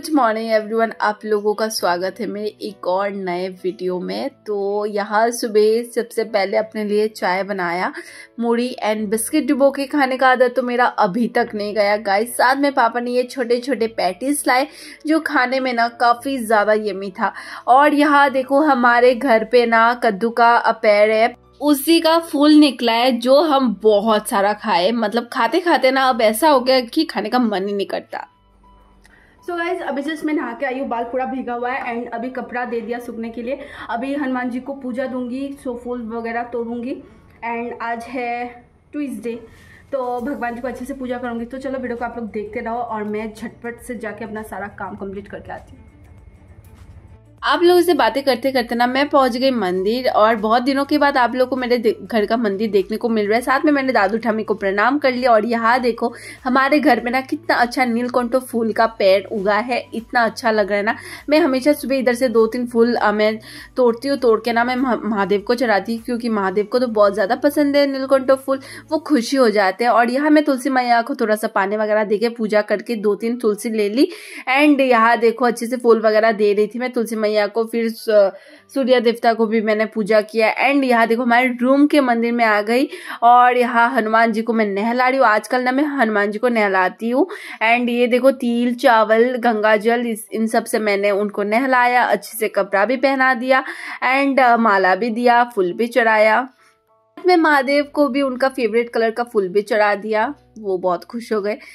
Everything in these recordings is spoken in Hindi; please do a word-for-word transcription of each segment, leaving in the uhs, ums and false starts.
मॉर्निंग एवरीवन, आप लोगों का स्वागत है मेरे एक और नए वीडियो में। तो यहाँ सुबह सबसे पहले अपने लिए चाय बनाया, मूढ़ी एंड बिस्किट डुबो के खाने का आदत तो मेरा अभी तक नहीं गया गाइस। साथ में पापा ने ये छोटे छोटे पैटीज लाए जो खाने में ना काफ़ी ज़्यादा यमी था। और यहाँ देखो हमारे घर पे ना कद्दू का पेड़ है, उसी का फूल निकला है जो हम बहुत सारा खाए। मतलब खाते खाते ना अब ऐसा हो गया कि खाने का मन ही नहीं करता। सो so गाइज अभी जस्ट मैं नहा के आई हूँ, बाल पूरा भीगा हुआ है एंड अभी कपड़ा दे दिया सूखने के लिए। अभी हनुमान जी को पूजा दूंगी, सो फूल वगैरह तोड़ूंगी एंड आज है ट्यूसडे तो भगवान जी को अच्छे से पूजा करूंगी। तो चलो वीडियो को आप लोग देखते रहो और मैं झटपट से जाके अपना सारा काम कंप्लीट करके आती हूँ। आप लोगों से बातें करते करते ना मैं पहुंच गई मंदिर और बहुत दिनों के बाद आप लोगों को मेरे घर का मंदिर देखने को मिल रहा है। साथ में मैंने दादू ठामी को प्रणाम कर लिया और यहाँ देखो हमारे घर में ना कितना अच्छा नीलकंठ फूल का पेड़ उगा है, इतना अच्छा लग रहा है ना। मैं हमेशा सुबह इधर से दो तीन फूल मैं तोड़ती हूँ, तोड़ के ना मैं महादेव को चढ़ाती हूँ क्योंकि महादेव को तो बहुत ज़्यादा पसंद है नीलकंठ फूल, वो खुशी हो जाते हैं। और यहाँ मैं तुलसी मैया को थोड़ा सा पानी वगैरह दे के पूजा करके दो तीन तुलसी ले ली एंड यहाँ देखो अच्छे से फूल वगैरह दे रही थी मैं तुलसी मैया को, फिर सूर्य देवता को भी मैंने पूजा किया एंड यहाँ देखो हमारे रूम के मंदिर में आ गई और यहाँ हनुमान जी को मैं नहला रही हूँ। आजकल ना मैं हनुमान जी को नहलाती हूँ एंड ये देखो तिल चावल गंगा जल इन सब से मैंने उनको नहलाया, अच्छे से कपड़ा भी पहना दिया एंड माला भी दिया, फूल भी चढ़ाया। मैं महादेव को भी उनका फेवरेट कलर का फूल भी चढ़ा दिया, वो बहुत खुश हो गए।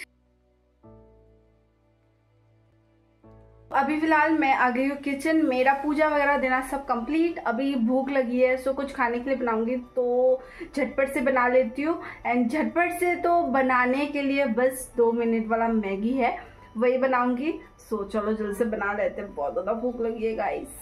अभी फिलहाल मैं आ गई हूँ किचन, मेरा पूजा वगैरह देना सब कंप्लीट। अभी भूख लगी है सो कुछ खाने के लिए बनाऊंगी तो झटपट से बना लेती हूँ एंड झटपट से तो बनाने के लिए बस दो मिनट वाला मैगी है, वही बनाऊंगी। सो चलो जल्दी से बना लेते हैं, बहुत ज़्यादा भूख लगी है गाइस।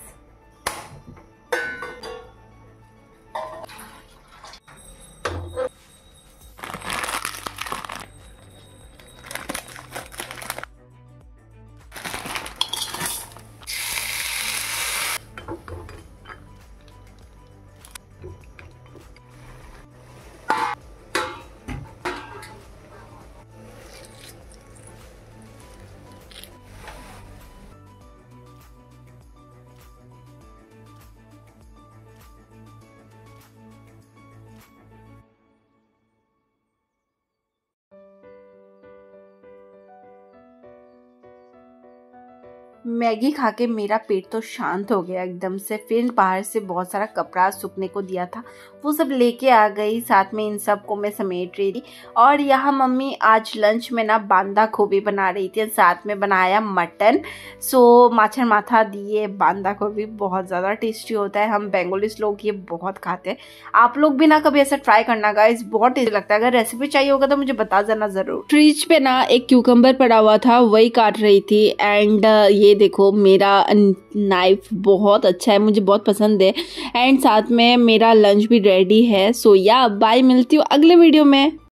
मैगी खा के मेरा पेट तो शांत हो गया एकदम से। फिर बाहर से बहुत सारा कपड़ा सूखने को दिया था, वो सब लेके आ गई, साथ में इन सब को मैं समेट रही थी। और यहाँ मम्मी आज लंच में ना बांदा गोभी बना रही थी, साथ में बनाया मटन। सो माछर माथा दिए, बांदा गोभी बहुत ज़्यादा टेस्टी होता है, हम बेंगोलीस लोग ये बहुत खाते हैं। आप लोग भी ना कभी ऐसा ट्राई करना गाइस, बहुत टेस्टी लगता है। अगर रेसिपी चाहिए होगा तो मुझे बता देना ज़रूर। फ्रिज पे ना एक क्यूकम्बर पड़ा हुआ था, वही काट रही थी एंड ये देखो मेरा नाइफ बहुत अच्छा है, मुझे बहुत पसंद है एंड साथ में मेरा लंच भी रेडी है। सो या बाय, मिलती हूँ अगले वीडियो में।